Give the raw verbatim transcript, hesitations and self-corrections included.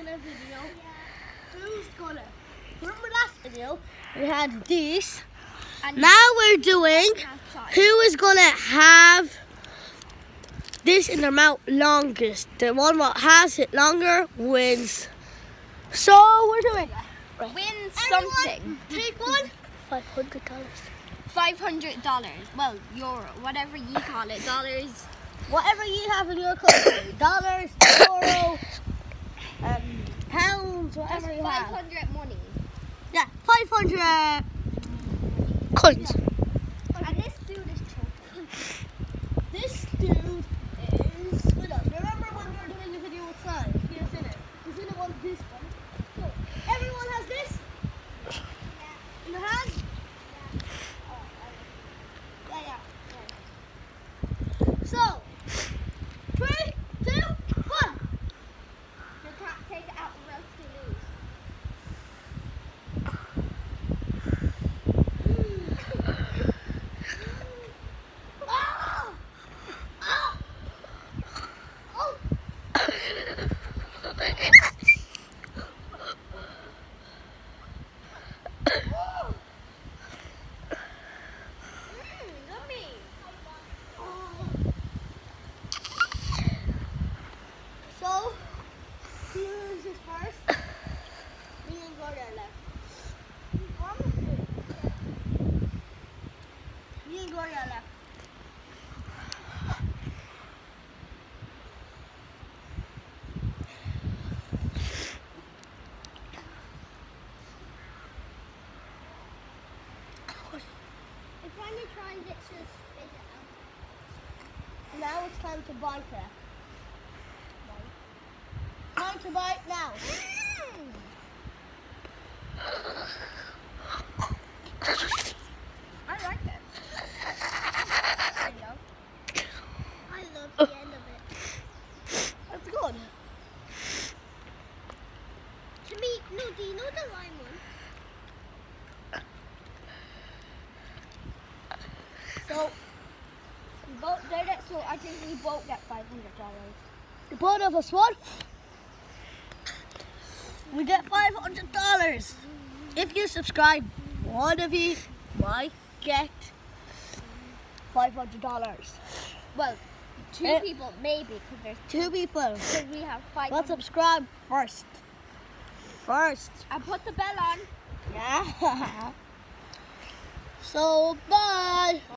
a video. Who's gonna? Remember last video? We had these. And now we're doing who is gonna have this in their mouth longest. The one that has it longer wins. So we're doing right. Wins Everyone something. Take one. Five hundred dollars. Five hundred dollars. Well, euro, whatever you call it, dollars. Whatever you have in your country. Dollars, euro, um, pounds, whatever you five have. Five hundred money. Yeah, five hundred coins. And this dude is choking. This dude is with us. Remember when we were doing the video with Sly? He was in it. He's in it on this one. So everyone has this in their hand. Yeah, yeah. So three, two, one. You can't take it out or else you lose. So, he loses first. Me and Gloria left. Me and Gloria left. If when you try and get to spit it out. Now it's time to bite it. Time to bite now. I like it. I love. I love the end of it. That's good. To me, no, do you know the lime one? So, We both did it, so I think we both get five hundred dollars. the both of us won. We get five hundred dollars. If you subscribe, one of you might get five hundred dollars. Well, two Eh. people maybe, because there's Two people. because we have five. But subscribe first. First. I put the bell on. Yeah. So, bye.